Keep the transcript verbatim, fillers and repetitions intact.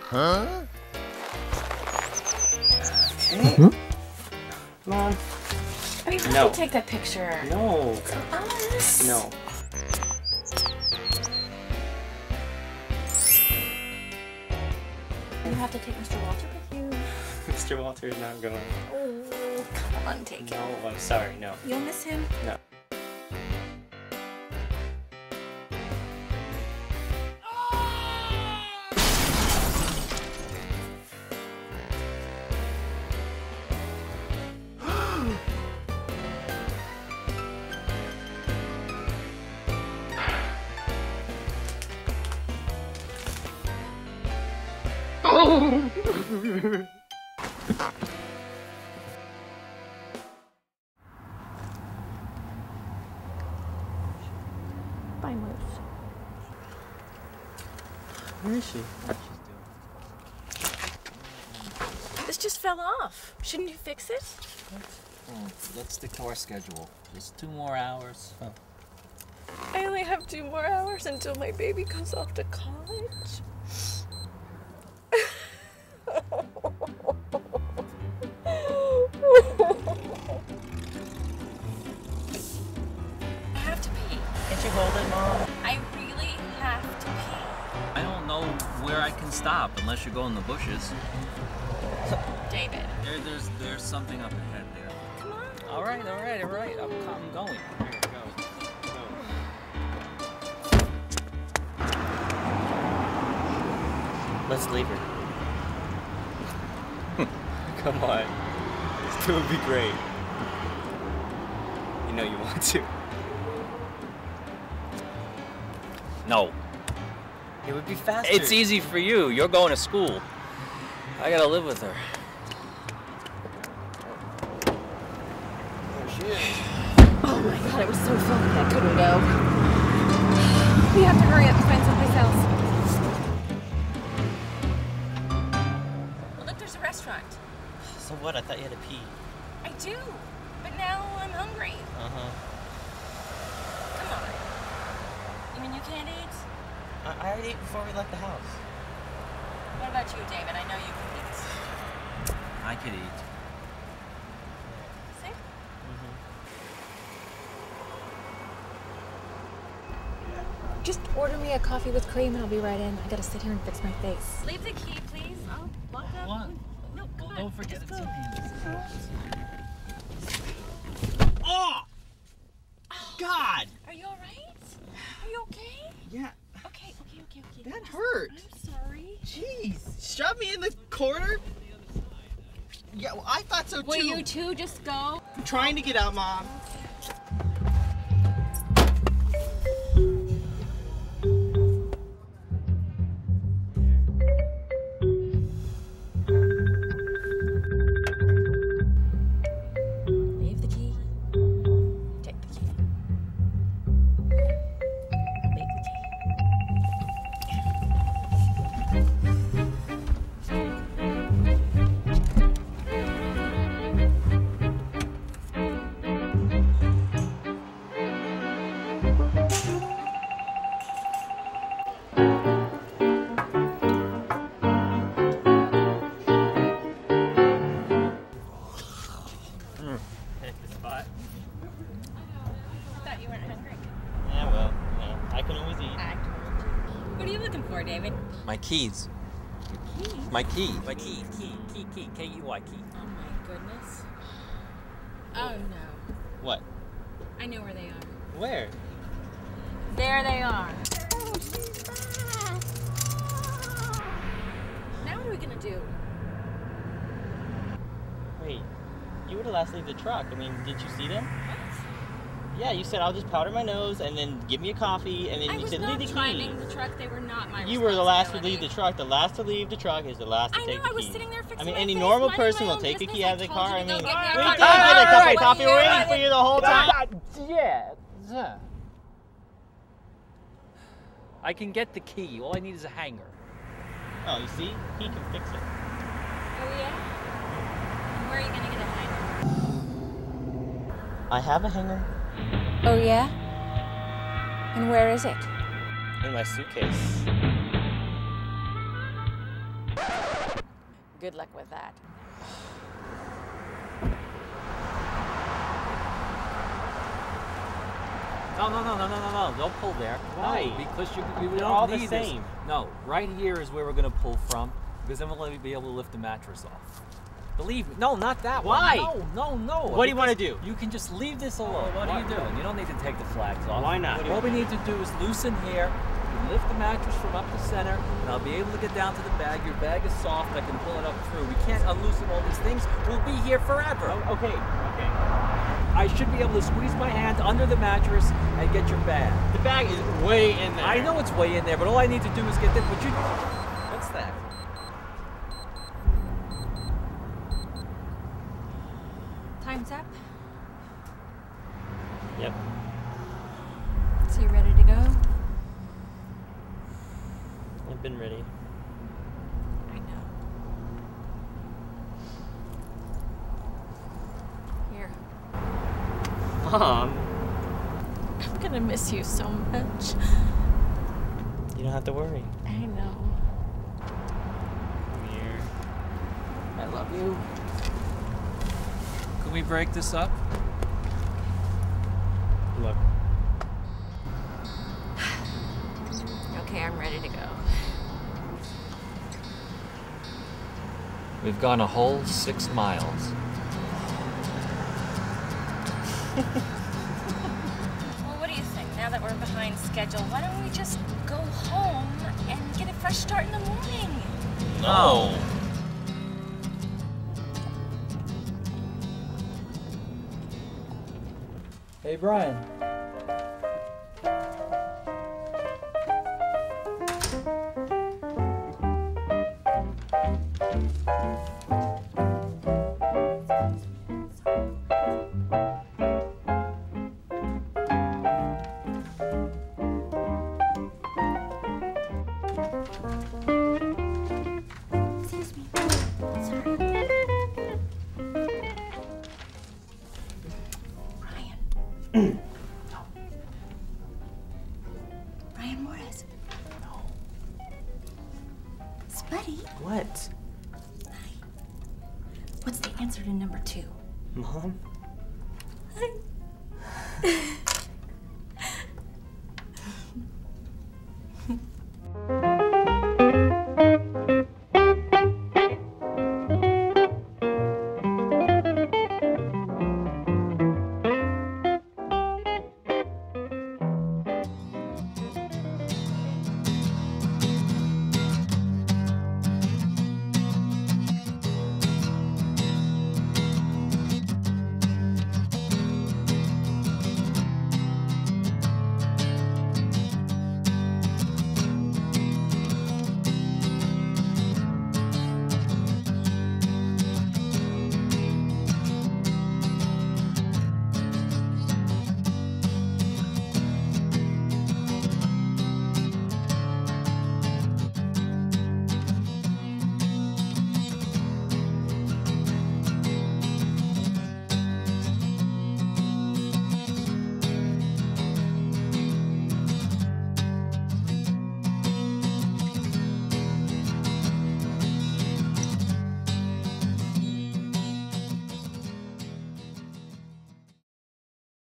Huh? Okay. Hmm? Come on. I mean, No. let me take that picture. No. Of us. No. You have to take Mister Walter with you. Mister Walter's not going. Oh, come on, take No, him. I'm sorry, no. You'll miss him? No. Bye, Moose. Where is she? This just fell off. Shouldn't you fix it? Oh, let's stick to our schedule. Just two more hours. Oh. I only have two more hours until my baby goes off to college. I have to pee. Can't you hold it, Mom? I really have to pee. I don't know where I can stop unless you go in the bushes. David. There, there's, there's something up ahead there. Come on. All right, all right, all right. I'm, I'm going. Here, go. Let's leave her. Come on. This would be great. You know you want to. No. It would be faster. It's easy for you. You're going to school. I gotta live with her. There she is. Oh my god, it was so filthy I couldn't go. We have to hurry up and find someplace else. Well, look, there's a restaurant. So what? I thought you had to pee. I do, but now I'm hungry. Uh-huh. Come on. You mean you can't eat? I, I already ate before we left the house. What about you, David? I know you can eat. I could eat. See? Just order me a coffee with cream and I'll be right in. I gotta sit here and fix my face. Leave the key, please. I'll walk up. What? No, come on. Don't forget Just it's go. in here. Oh! God! Are you alright? Are you okay? Yeah, Okay, okay, okay, okay. that hurt. I'm sorry. Jeez, shove me in the corner? Yeah, well, I thought so too. Will you two just go? I'm trying to get out, Mom. Leave the key. Take the key. Leave the key. Hit the spot. Thought you weren't hungry. Yeah, well, you know, I can always eat. I told you. What are you looking for, David? My keys. Keys? My key. My key. Key. Key. Key. K E Y. Key. Oh my goodness. Oh no. What? I know where they are. Where? There they are. Now what are we gonna do? Wait, you were the last to leave the truck. I mean, did you see them? What? Yeah, you said I'll just powder my nose and then give me a coffee and then I you was said not leave the driving keys. the truck. They were not my You were the last to leave responsibility. the truck. The last to leave the truck is the last to I take know, the I was keys. sitting there fixing I mean, my any face, normal minding person my will own take a business. key I out of the told car. you I to go mean, we get me a did cup get of a cup of coffee. coffee. We're What waiting you for you the whole time. Yeah. I can get the key. All I need is a hanger. Oh, you see? He can fix it. Oh yeah? Where are you gonna get a hanger? I have a hanger Oh yeah? And where is it? in my suitcase. Good luck with that. No, no, no, no, no, no, no. Don't pull there. Why? No, because you, you They're don't all the need this. same. No, right here is where we're going to pull from, because then we'll only be able to lift the mattress off. Believe me. No, not that Why? one. No, no, no. What do you want to do? You can just leave this alone. What Why? are you doing? You don't need to take the flags off. Why not? What we need to do is loosen here, lift the mattress from up the center, and I'll be able to get down to the bag. Your bag is soft. I can pull it up through. We can't unloosen all these things. We'll be here forever. Oh, okay, okay. I should be able to squeeze my hand under the mattress and get your bag. The bag is way in there. I know it's way in there, but all I need to do is get this. But you, what's that? Time's up. Yep. So you ready to go? I've been ready. I know. Here. Mom, I'm gonna miss you so much. you don't have to worry. I know. Come here. I love you. Can we break this up? Look. Okay, I'm ready to go. We've gone a whole six miles. Well, what do you think? Now that we're behind schedule, why don't we just go home and get a fresh start in the morning? No. Hey, Brian. Excuse me. Sorry. Brian. No. Brian Morris. No. Spuddy. What? What's the answer to number two? Mom? Hi.